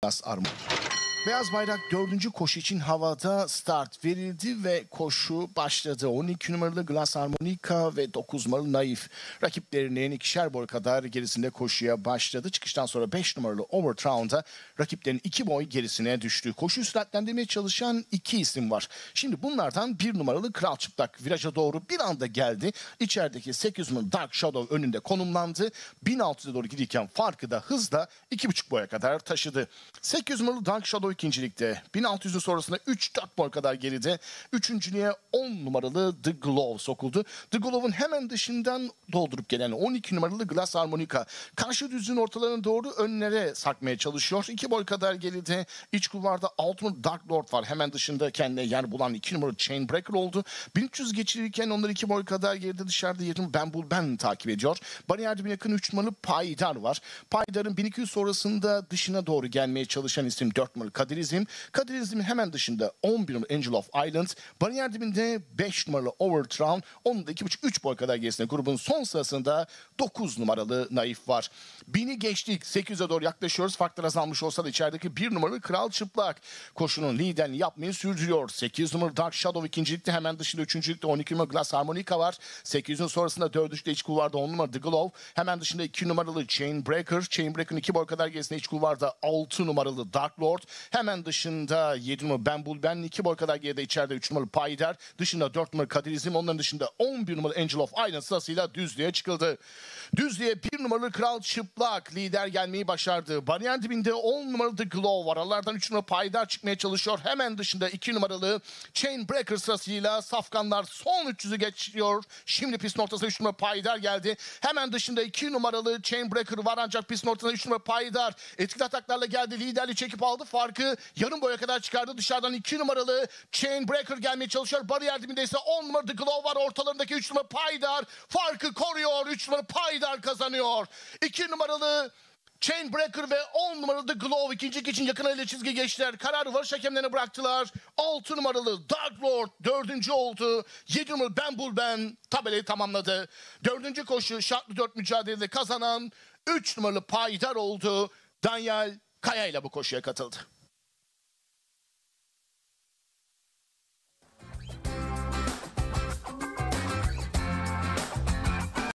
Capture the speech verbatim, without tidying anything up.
Armut. Beyaz bayrak dördüncü koşu için havada start verildi ve koşu başladı. on iki numaralı Glass Harmonica ve dokuz numaralı Naif rakiplerinin ikişer boy kadar gerisinde koşuya başladı. Çıkıştan sonra beş numaralı Overtround'a rakiplerin iki boy gerisine düştü. Koşuyu süratlendirmeye çalışan iki isim var. Şimdi bunlardan bir numaralı Kral Çıplak viraja doğru bir anda geldi. İçerideki sekiz numaralı Dark Shadow önünde konumlandı. bin altı yüze doğru giderken farkı da hızla iki buçuk boya kadar taşıdı. sekiz numaralı Dark Shadow ikincilikte. bin altı yüzün sonrasında üç dört boy kadar geride. Üçüncülüğe on numaralı The Glove sokuldu. The Glove'un hemen dışından doldurup gelen on iki numaralı Glass Harmonica karşı düzlüğün ortalarına doğru önlere sarkmaya çalışıyor. iki boy kadar geride. İç kulvarda altı numaralı Dark Lord var. Hemen dışında kendine yer bulan iki numaralı Chainbreaker oldu. bin üç yüz geçirirken onlar iki boy kadar geride, dışarıda yerini Ben Bul Ben takip ediyor. Bariyer dibine yakın üç numaralı Paydar var. Paydar'ın bin iki yüz sonrasında dışına doğru gelmeye çalışan isim dört numaralı Kadirizm. Kadirizm'in hemen dışında on bir numaralı Angel of Island. Bariyer dibinde beş numaralı Overtround. Onun da iki buçuk üç boy kadar gerisinde grubun son sırasında dokuz numaralı Naif var. bini geçtik. sekiz yüze doğru yaklaşıyoruz. Farklar azalmış olsa da içerideki bir numaralı Kral Çıplak koşunun liderini yapmayı sürdürüyor. sekiz numaralı Dark Shadow ikincilikte, hemen dışında üçüncülükte on iki numaralı Glass Harmonica var. sekiz yüzün sonrasında dördüncülükte iç kulvarda on numaralı The Glove. Hemen dışında iki numaralı Chainbreaker. Chainbreaker'ın iki boy kadar gerisinde iç kulvarda altı numaralı Dark Lord. Hemen dışında yedi numaralı Ben Bul Ben, iki boy kadar geride içeride üç numaralı Paydar. Dışında dört numaralı Kadirizm. Onların dışında on bir numaralı Angel of Island sırasıyla düzlüğe çıkıldı. Düzlüğe bir numaralı Kral Çıplak lider gelmeyi başardı. Bariyer dibinde on numaralı The Glove var. Aralardan üç numaralı Paydar çıkmaya çalışıyor. Hemen dışında iki numaralı Chainbreaker sırasıyla safkanlar son üç yüzü geçiyor. Şimdi pistin ortasına üç numaralı Paydar geldi. Hemen dışında iki numaralı Chainbreaker var, ancak pistin ortasına üç numaralı Paydar etkili ataklarla geldi. Liderliği çekip aldı. Farkı yarım boya kadar çıkardı. Dışarıdan iki numaralı Chainbreaker gelmeye çalışıyor. Bariyer dibinde ise on numaralı The Glove var. Ortalarındaki üç numaralı Paydar farkı koruyor. üç numaralı Paydar kazanıyor. iki numaralı Chainbreaker ve on numaralı The Glove ikinci için yakın ile çizgi geçtiler. Kararı varış hakemlerine bıraktılar. altı numaralı Dark Lord dördüncü oldu. yedi numaralı Ben Bul Ben tabelayı tamamladı. dördüncü koşu şartlı dört mücadelede kazanan üç numaralı Paydar oldu. Daniel Kaya ile bu koşuya katıldı.